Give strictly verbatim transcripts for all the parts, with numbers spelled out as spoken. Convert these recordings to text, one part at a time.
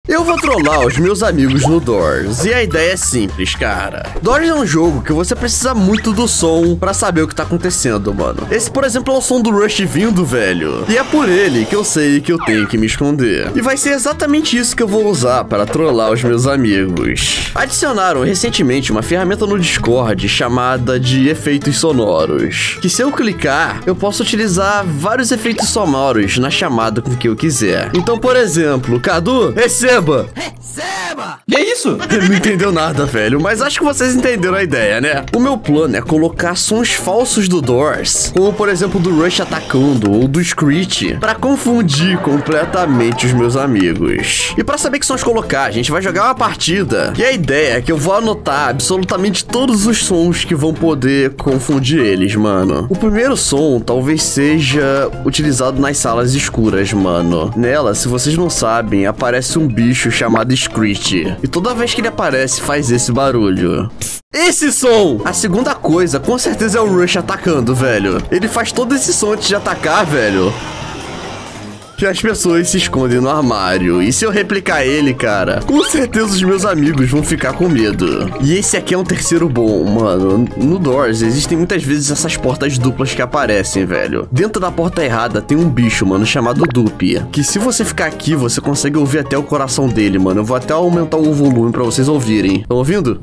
Eu vou trollar os meus amigos no Doors, e a ideia é simples, cara. Doors é um jogo que você precisa muito do som pra saber o que tá acontecendo, mano. Esse, por exemplo, é o som do Rush vindo, velho. E é por ele que eu sei que eu tenho que me esconder. E vai ser exatamente isso que eu vou usar para trollar os meus amigos. Adicionaram recentemente uma ferramenta no Discord chamada de efeitos sonoros, que se eu clicar, eu posso utilizar vários efeitos sonoros na chamada com que eu quiser. Então, por exemplo, Cadu, receba! Receba! Que isso? Ele não entendeu nada, velho, mas acho que vocês entenderam a ideia, né? O meu plano é colocar sons falsos do Doors, como por exemplo do Rush atacando ou do Screech, pra confundir completamente os meus amigos. E pra saber que sons colocar, a gente vai jogar uma partida, e a ideia é que eu vou anotar absolutamente todos os sons que vão poder confundir eles, mano. O primeiro som talvez seja utilizado nas salas escuras, mano. Nela, se vocês não sabem, aparece um bicho chamado Screech, e toda vez que ele aparece faz esse barulho. Esse som! A segunda coisa, com certeza, é o Rush atacando, velho. Ele faz todo esse som antes de atacar, velho. Que as pessoas se escondem no armário. E se eu replicar ele, cara, com certeza os meus amigos vão ficar com medo. E esse aqui é um terceiro bom, mano. No Doors existem muitas vezes essas portas duplas que aparecem, velho. Dentro da porta errada tem um bicho, mano, chamado Dupe, que se você ficar aqui, você consegue ouvir até o coração dele, mano. Eu vou até aumentar o volume pra vocês ouvirem. Estão ouvindo?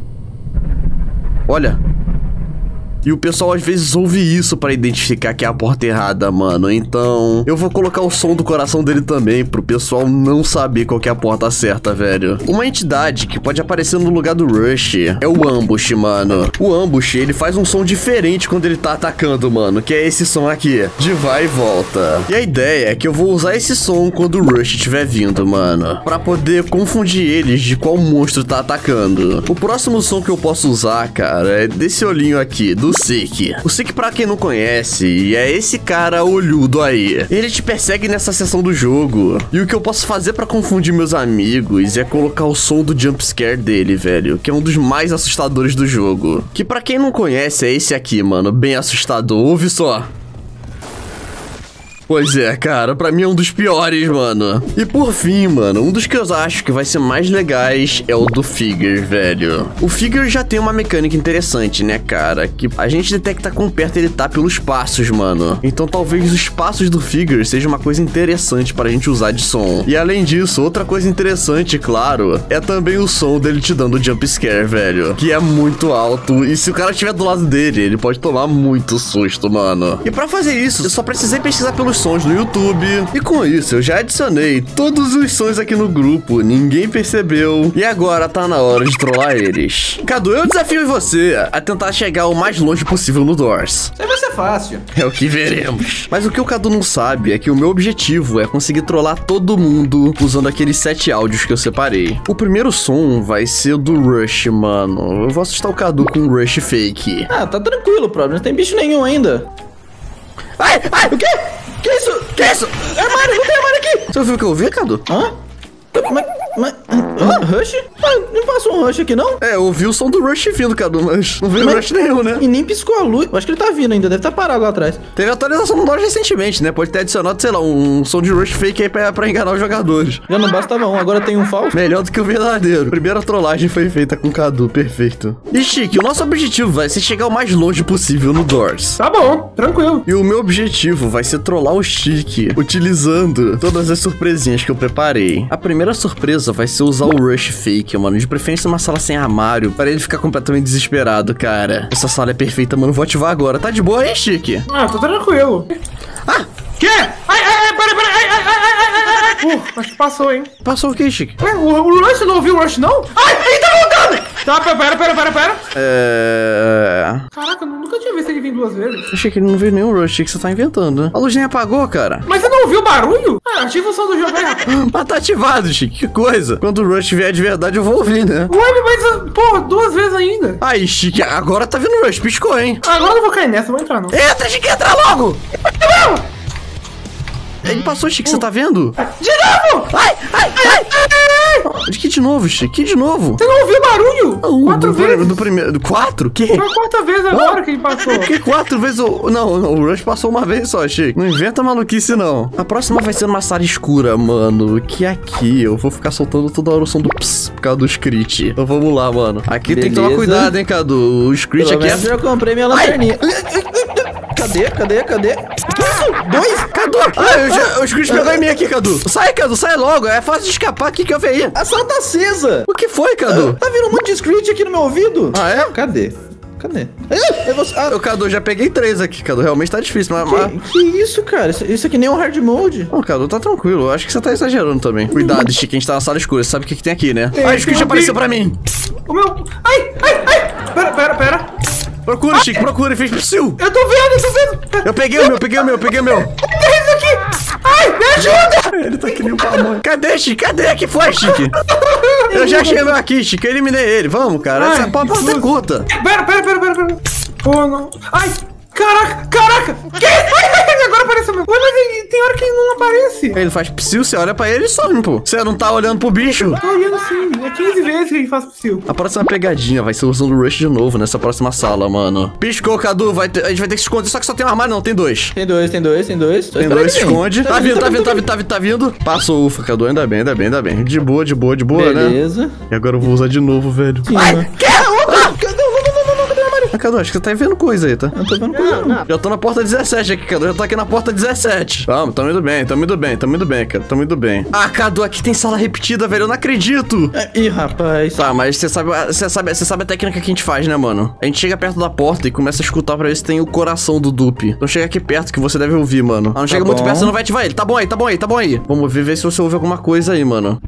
Olha. E o pessoal às vezes ouve isso pra identificar que é a porta errada, mano. Então, eu vou colocar o som do coração dele também, pro pessoal não saber qual que é a porta certa, velho. Uma entidade que pode aparecer no lugar do Rush é o Ambush, mano. O Ambush, ele faz um som diferente quando ele tá atacando, mano, que é esse som aqui, de vai e volta. E a ideia é que eu vou usar esse som quando o Rush estiver vindo, mano, pra poder confundir eles de qual monstro tá atacando. O próximo som que eu posso usar, cara, é desse olhinho aqui, do Seek. O Seek, pra quem não conhece, é esse cara olhudo aí. Ele te persegue nessa seção do jogo. E o que eu posso fazer pra confundir meus amigos é colocar o som do jumpscare dele, velho, que é um dos mais assustadores do jogo. Que pra quem não conhece é esse aqui, mano, bem assustador. Ouve só. Pois é, cara, pra mim é um dos piores, mano. E por fim, mano, um dos que eu acho que vai ser mais legais é o do Figure, velho. O Figure já tem uma mecânica interessante, né, cara? Que a gente detecta quão perto ele tá pelos passos, mano. Então talvez os passos do Figure seja uma coisa interessante pra gente usar de som. E além disso, outra coisa interessante, claro, é também o som dele te dando jumpscare, velho. Que é muito alto. E se o cara estiver do lado dele, ele pode tomar muito susto, mano. E pra fazer isso, eu só precisei pesquisar pelos sons no YouTube. E com isso, eu já adicionei todos os sons aqui no grupo. Ninguém percebeu. E agora tá na hora de trollar eles. Cadu, eu desafio você a tentar chegar o mais longe possível no Doors. Isso aí vai ser fácil. É o que veremos. Mas o que o Cadu não sabe é que o meu objetivo é conseguir trollar todo mundo usando aqueles sete áudios que eu separei. O primeiro som vai ser o do Rush, mano. Eu vou assustar o Cadu com um Rush fake. Ah, tá tranquilo, problema. Não tem bicho nenhum ainda. Ai, ai, o quê? Que isso? Que isso? Armário, não tem armário aqui! Você ouviu o que eu ouvi, Cadu? Hã? Mas, mas, hã? Rush? Ah, não passou um Rush aqui, não? É, eu ouvi o som do Rush vindo, Cadu, mas não veio mas, Rush nenhum, né? E nem piscou a luz. Acho que ele tá vindo ainda, deve estar tá parado lá atrás. Teve atualização no Doors recentemente, né? Pode ter adicionado, sei lá, um som de Rush fake aí pra, pra enganar os jogadores. Já não bastava um, agora tem um falso. Melhor do que o verdadeiro. Primeira trollagem foi feita com o Cadu, perfeito. E Chique, o nosso objetivo vai ser chegar o mais longe possível no Doors. Tá bom, tranquilo. E o meu objetivo vai ser trollar o Chique, utilizando todas as surpresinhas que eu preparei. A primeira surpresa vai ser usar o Rush fake, mano. De preferência uma sala sem armário, para ele ficar completamente desesperado, cara. Essa sala é perfeita, mano. Vou ativar agora. Tá de boa aí, Chique? Ah, tô tranquilo. Ah! Quê? Ai, ai, ai, peraí, peraí, ai, ai, ai, ai, ai, ai. Uh, acho que passou, hein? Passou o quê, Chique? Ué, o, o Rush não ouviu o Rush, não? Ai, ele tá voltando! Tá, pera, pera, pera, pera. É... Caraca, eu nunca tinha visto ele vir duas vezes. Achei que ele não viu nenhum Rush, achei que você tá inventando, né? A luz nem apagou, cara. Mas você não ouviu o barulho? Ah, ativa o som do jogo aí, rapaz. Mas tá ativado, Chique, que coisa. Quando o Rush vier de verdade, eu vou ouvir, né? Ué, mas, porra, duas vezes ainda. Aí, Chique, agora tá vindo o Rush, piscou, hein? Agora eu não vou cair nessa, não vou entrar, não. Entra, Chique, entra logo! Ele passou, Chique, você tá vendo? De novo! Ai, ai, ai! De que de novo, Chique. Que de novo? Você não ouviu barulho? Não, Quatro do, vezes. Do primeiro. Do quatro? Que? Foi a quarta vez agora que ele passou. Que quatro vezes o... Não, não, o Rush passou uma vez só, Chique. Não inventa maluquice, não. A próxima vai ser numa sala escura, mano. Que aqui eu vou ficar soltando toda hora o som do ps por causa do Screech. Então vamos lá, mano. Aqui tem que tomar Beleza. cuidado, hein, Cadu. O Screech Pelo aqui menos é... eu comprei minha lanterninha. Cadê? Cadê? Cadê? Dois? Cadu! Ah, eu já, o Screech pegou em mim aqui, Cadu. Sai, Cadu, sai logo. É fácil de escapar aqui que eu vi aí. A sala tá acesa. O que foi, Cadu? Tá vindo um monte de screech aqui no meu ouvido. Ah, é? Cadê? Cadê? É, é você... ah, Eu, Cadu, já peguei três aqui, Cadu. Realmente tá difícil, mas... mas... que, que isso, cara? Isso, isso aqui nem é um hard mode. Não, Cadu, tá tranquilo. Eu acho que você tá exagerando também. Cuidado, Chique, a gente tá na sala escura. Você sabe o que, que tem aqui, né? Tem, Ai, o Screech tem um apareceu bi- pra mim. O meu... Ai, ai, ai. Pera, pera, pera. Procura, Chique, procura. Ele fez psiu. Eu tô vendo, eu tô vendo. Eu peguei o meu, peguei o meu, peguei o meu. Tem isso aqui. Ai, me ajuda. Ele tá que nem um pamonha. Cadê, Chique? Cadê? Que foi, Chique? Eu já achei o meu aqui, Chique. Eu eliminei ele. Vamos, cara. Essa Ai, porta que é susto. curta. Pera, pera, pera, pera, pera. Oh, não. Ai, caraca, caraca. Que? Ai, agora apareceu meu. Ué, mas ele- tem hora que ele não aparece. Ele faz psiu, você olha pra ele e some, pô. Você não tá olhando pro bicho? Tô olhando sim. É quinze vezes que ele faz possível. A próxima pegadinha vai ser usando o Rush de novo nessa próxima sala, mano. Piscou, Cadu. Vai ter- a gente vai ter que se esconder. Só que só tem um armário, não. Tem dois. Tem dois, tem dois, tem dois. Só Tem espera dois, se ele vir. esconde. Tá vindo, tá vindo, tá vindo, tá vindo, tá vindo. Passou, ufa, Cadu. Ainda bem, ainda bem, ainda bem. De boa, de boa, de boa, né? Beleza. E agora eu vou usar de novo, velho. Sim, mano. Que? Ah, cadê? Não, não, não, não, não, cadê o armário? Ah, Cadu, acho que você tá vendo coisa aí, tá? Eu não tô vendo coisa, não. Já tô na porta dezessete aqui, Cadu. Já tô aqui na porta dezessete. Vamos, tamo indo bem, tamo indo bem, tamo indo bem, cara. Tamo indo bem. Ah, Cadu, aqui tem sala repetida, velho. Eu não acredito. É, ih, rapaz. Tá, mas você sabe, você sabe, você sabe a técnica que a gente faz, né, mano? A gente chega perto da porta e começa a escutar pra ver se tem o coração do dupe. Então chega aqui perto que você deve ouvir, mano. Ah, não chega muito bom. perto, você não vai ativar ele. Tá bom aí, tá bom aí, tá bom aí. Vamos ver, ver se você ouve alguma coisa aí, mano.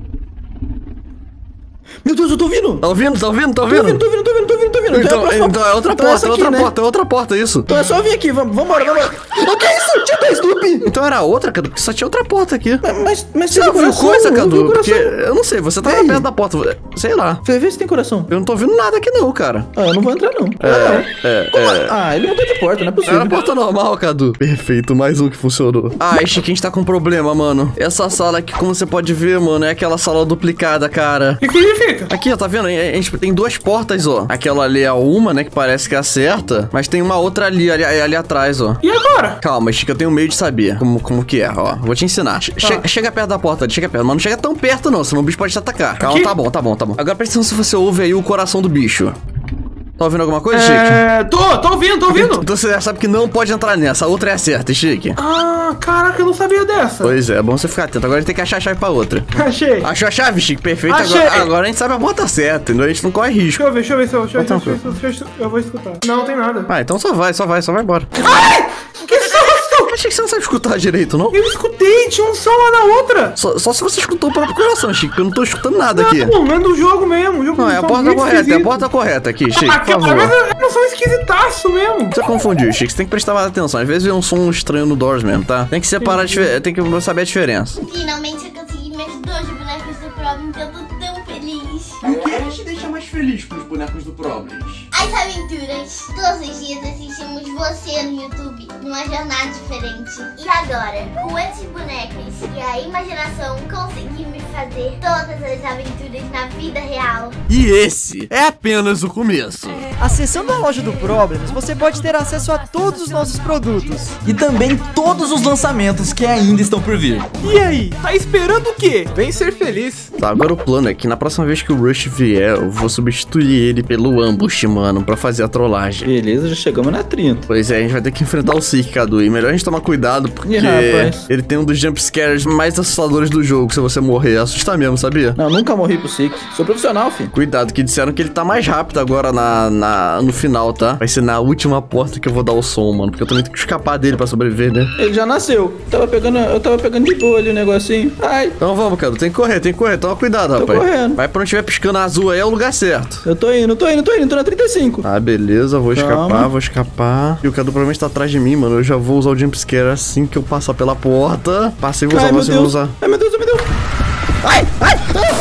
Meu Deus, eu tô ouvindo. Tá ouvindo? Tá ouvindo? Tá Tô ouvindo? ouvindo, tô ouvindo, tô ouvindo, tô ouvindo, tô ouvindo. Então, a próxima- então é outra então porta, essa é aqui, outra né? porta, é outra porta, isso. Então é só vir aqui, vamos, vambora, vambora. O que é isso? Tinha dois loop. Então era outra, Cadu, porque só tinha outra porta aqui. Mas, mas, mas Você tem não viu coração, coisa, eu vi o Cadu? coração. Porque, eu não sei, você tava Ei. perto da porta, sei lá. Vê, vê se tem coração. Eu não tô ouvindo nada aqui não, cara. Ah, eu não vou entrar, não. É, é, Como é. é? Ah, ele mudou de porta, não é possível. Era porta normal, Cadu. Perfeito, mais um que funcionou. Ah, Chique, a gente tá com um problema, mano. Essa sala aqui, como você pode ver, mano, é aquela sala duplicada, cara. O que significa? Aqui, ó, tá vendo? A gente tem duas portas, ó. Aquela ali é uma, né, que parece que é a certa. Mas tem uma outra ali, ali, ali atrás, ó. E agora? Calma, Chique, eu tenho meio de saber como, como que é, ó. Vou te ensinar. Che- Chega, chega perto da porta, chega perto. Mas não chega tão perto, não, senão o bicho pode te atacar. Calma, Aqui? tá bom, tá bom, tá bom. Agora presta atenção se você ouve aí o coração do bicho. Tá ouvindo alguma coisa, Chique? É... Tô, tô ouvindo, tô ouvindo. Então você já sabe que não pode entrar nessa. A outra é a certa, Chique. Ah, caraca, eu não sabia dessa. Pois é, é bom você ficar atento. Agora a gente tem que achar a chave pra outra. Achei. Achou a chave, Chique? Perfeito. Achei. Agora, agora a gente sabe a porta certa, entendeu? A gente não corre risco. Deixa eu ver, deixa eu ver se eu, deixa eu, Tá deixa eu, deixa eu, deixa eu, eu vou escutar. Não, não tem nada. Ah, então só vai, só vai, só vai embora. Ai! Que susto! Achei que você não sabe escutar direito, não? Eu escutei, tinha um som lá na outra. Só, só se você escutou o próprio coração, Chique, porque eu não tô escutando nada aqui. Não, não é do jogo mesmo. O jogo Não, é a som porta muito correta, é a esquisito. porta correta aqui, Chique, Ah, por cara, mas favor. é um som esquisitaço mesmo. Você confundiu, Chique, você tem que prestar mais atenção. Às vezes vem um som estranho no Doors mesmo, tá? Tem que separar, a difer- tem que saber a diferença. Finalmente eu consegui meus dois bonecos do Problem, que eu tô tão feliz. O que te deixa mais feliz com os bonecos do Problems? As aventuras. Todos os dias assistimos você no YouTube, numa jornada diferente. E agora, com esses bonecos e a imaginação, conseguimos fazer todas as aventuras na vida real. E esse é apenas o começo. Acessando a loja do Problems, você pode ter acesso a todos os nossos produtos. E também todos os lançamentos que ainda estão por vir. E aí, tá esperando o quê? Vem ser feliz. Tá, agora o plano é que na próxima vez que o Rush vier, eu vou substituir ele pelo Ambush, mano, pra fazer a trollagem. Beleza, já chegamos na trinta. Pois é, a gente vai ter que enfrentar o Sik, Cadu. E melhor a gente tomar cuidado, porque Ih, rapaz. ele tem um dos jump scares mais assustadores do jogo. Se você morrer, assusta mesmo, sabia? Não, nunca morri pro Sik. Sou profissional, filho. Cuidado, que disseram que ele tá mais rápido agora na, na, no final, tá? Vai ser na última porta que eu vou dar o som, mano. Porque eu também tenho que escapar dele pra sobreviver, né? Ele já nasceu. Tava pegando, eu tava pegando de boa ali o negocinho. Ai, Então vamos, Cadu. Tem que correr, tem que correr. Toma cuidado, Tô rapaz. correndo. Vai pra onde tiver piscando azul aí, é o lugar certo. eu tô indo, tô indo, tô indo, tô na trinta e cinco. Ah, beleza. Vou Calma. escapar, vou escapar. E o Cadu provavelmente tá atrás de mim, mano. Eu já vou usar o jump scare assim que eu passar pela porta. Passei, vou usar, Ai, meu você vou Deus. usar. Ai, meu Deus, meu Deus. Ai, ai, ai.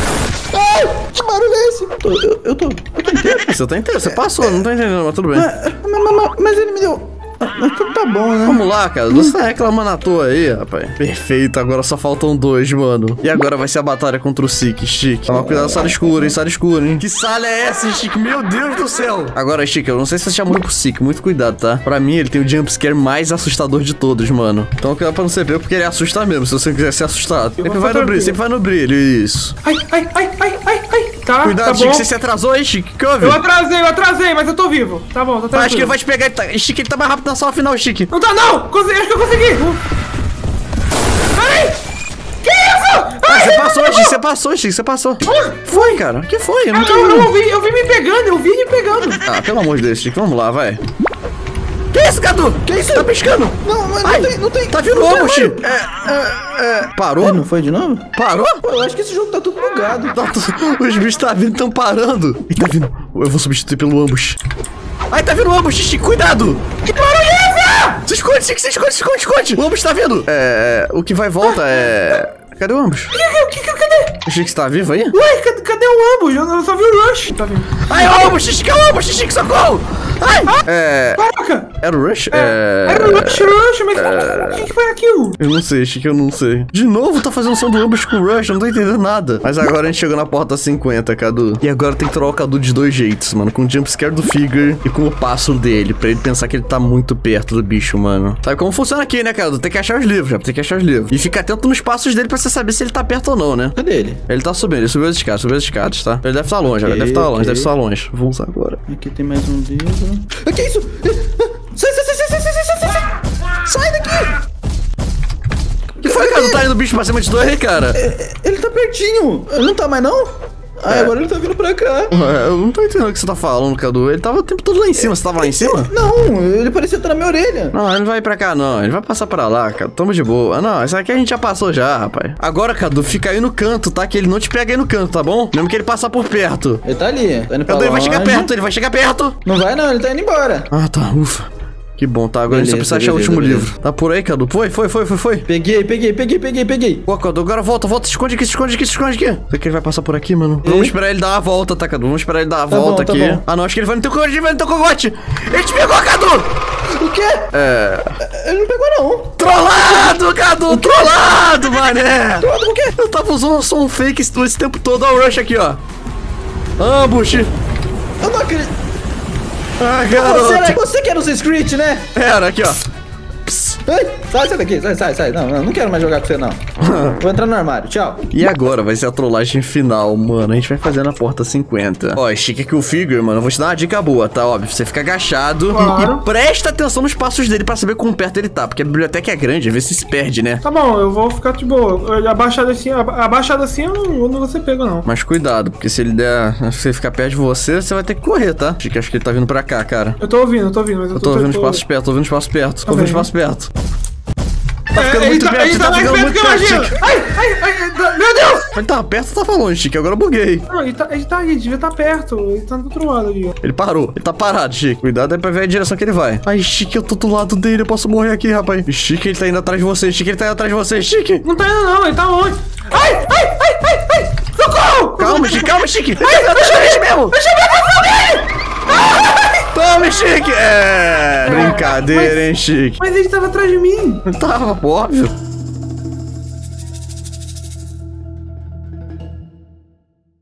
Ai, que barulho é esse? Tô- eu, eu tô, eu tô inteiro. Você tá inteiro, você passou, não tá entendendo, mas tudo bem. Ah, mas, mas- mas ele me deu... Tá bom, né? Vamos lá, cara. Você tá reclamando à toa aí, rapaz. Perfeito, agora só faltam dois, mano. E agora vai ser a batalha contra o Chique, Chique. Toma cuidado, sala escura, hein? Sala escura, hein? Que sala é essa, Chique? Meu Deus do céu. Agora, Chique, eu não sei se você chamou pro Chique. Muito cuidado, tá? Pra mim, ele tem o jumpscare mais assustador de todos, mano. Então, cuidado pra não ser pego, porque ele assusta mesmo, se você quiser ser assustado. Sempre vai no brilho, sempre vai no brilho, isso. Ai, ai, ai, ai, ai, ai. Tá, Cuidado, tá Chique, bom. você se atrasou aí, Chique? Que houve? Eu atrasei, eu atrasei, mas eu tô vivo. Tá bom, tá tranquilo. Acho que ele vai te pegar. Ele tá... Chique, ele tá mais rápido na sala final, Chique. Não tá, não! Consegui, acho que eu consegui! Ai! Que isso? Ah, você passou, Chique, você passou, Chique, você passou. Foi, cara. O que foi? Eu não Ah, tô eu, vendo. eu, vi, eu vi me pegando, eu vi me pegando. Ah, pelo amor de Deus, Chique, vamos lá, vai. Que isso, Cadu? Que isso? Tá piscando? Não, mas não Ai, tem, não tem. Tá vindo não tem ovo, raio. Chique. É, é, é. Parou? É, não foi de novo? Parou? Pô, eu acho que esse jogo tá tudo bugado. Tá, tu- os bichos tá vindo, tão parando. Ih, tá vindo. Eu vou substituir pelo ambush. Ai, tá vindo o ambush, Chique, cuidado. Que barulho é esse? Se esconde, Chique, se esconde, se esconde, se esconde. O ambush tá vindo. É, o que vai e volta é... Cadê o ambush? O que, que, que, cadê? Chique, você tá vivo aí? Ué, cadê, cadê o ambush? Eu eu só vi o Rush. Tá vendo? Ai, o ambush, Chique, é o ambush, Chique, socorro. Ai, é... Caraca! Era o Rush? É... Era o Rush, Rush, mas o que, que foi aquilo? Eu não sei, Chique, eu não sei. De novo tá fazendo som do ambush com o Rush, eu não tô entendendo nada. Mas agora a gente chegou na porta cinquenta, Cadu. E agora tem que trollar o Cadu de dois jeitos, mano. Com o jumpscare do Figure e com o passo dele. Pra ele pensar que ele tá muito perto do bicho, mano. Sabe como funciona aqui, né, Cadu? Tem que achar os livros, já. Tem que achar os livros. E fica atento nos passos dele pra você saber se ele tá perto ou não, né? Cadê ele? Ele tá subindo, ele subiu as escadas, subiu as escadas, tá? Ele deve estar longe, Ok, ele deve estar longe, ok. deve estar longe. Vou usar agora. Aqui tem mais um livro. Ah, que isso? Sai, sai, sai, sai, sai, sai, sai, sai, sai. Sai daqui! Que foi, Cadu? Tá indo bicho pra cima de dois aí, cara? Ele tá pertinho. Ele não tá mais, não? Ah, agora ele tá vindo pra cá. Ué, eu não tô entendendo o que você tá falando, Cadu. Ele tava o tempo todo lá em cima. Você tava lá em cima? Não, ele parecia estar na minha orelha. Não, ele não vai pra cá, não. Ele vai passar pra lá, cara. Tamo de boa. Não, isso aqui a gente já passou já, rapaz. Agora, Cadu, fica aí no canto, tá? Que ele não te pega aí no canto, tá bom? Mesmo que ele passar por perto. Ele tá ali. Tá indo pra Cadu, ele vai chegar longe. perto, ele vai chegar perto. Não vai, não. Ele tá indo embora. Ah, tá. Ufa. Que bom, tá? Agora a gente só Beleza, precisa achar o beleza, último beleza. livro. Tá por aí, Cadu? Foi, foi, foi, foi, foi. Peguei, peguei, peguei, peguei, peguei. Pô, Cadu, agora volta, volta, se esconde aqui, se esconde aqui, se esconde aqui. Será que ele vai passar por aqui, mano? Vamos esperar ele dar a volta, tá, Cadu? Vamos esperar ele dar a Tá volta bom, tá aqui. bom. Ah, não, acho que ele vai no teu cogote, ele vai no teu cogote. Ele te pegou, Cadu! O quê? É... Ele não pegou, não. Trollado, Cadu! Trollado, mané! Trollado com o quê? Eu tava usando um som fake esse, esse tempo todo. Olha o Rush aqui, ó. Ambush. Eu não acredito. Ah, Você, era, garoto. você que era o Screech, né? Era, aqui, ó. Ai, sai, sai daqui, sai, sai, sai. Não, não, não quero mais jogar com você, não. Vou entrar no armário, tchau. E agora vai ser a trollagem final, mano. A gente vai fazer na porta cinquenta. Ó, estica aqui o Figure, mano. Eu vou te dar uma dica boa, tá? Óbvio, você fica agachado Claro. e presta atenção nos passos dele pra saber quão perto ele tá. Porque a biblioteca é grande, às vezes você se perde, né? Tá bom, eu vou ficar de boa. Eu- Abaixado assim, aba- abaixado assim eu não, eu não vou ser pego, não. Mas cuidado, porque se ele der. Se ele ficar perto de você, você vai ter que correr, tá? Acho que acho que ele tá vindo pra cá, cara. Eu tô ouvindo, eu tô ouvindo, mas eu, Eu tô ouvindo os passos perto, tô ouvindo os passos perto, tô ouvindo os bem. passos perto. É, Tá ficando ele muito tá, perto, ele tá tá mais ficando perto que eu muito perto, imagino. Chique. Ai, ai, ai, ai, meu Deus! Ele tava perto ou tava longe, Chique? Agora eu buguei. Não, ele tá, ele tá aí, devia estar perto. Ele tá do outro lado ali, ó. Ele parou, ele tá parado, Chique. Cuidado aí pra ver a direção que ele vai. Ai, Chique, eu tô do lado dele, eu posso morrer aqui, rapaz. Chique, ele tá indo atrás de você, Chique, ele tá indo atrás de você, Chique. Não tá indo, não, ele tá longe. Ai, ai, ai, ai, ai! Socorro! Calma, Chique, calma, Chique. Ai, deixa ele mesmo. Deixa eu ver Tome, Chique. É, brincadeira, Mas- hein, Chique. Mas ele tava atrás de mim. Tava, pô, óbvio.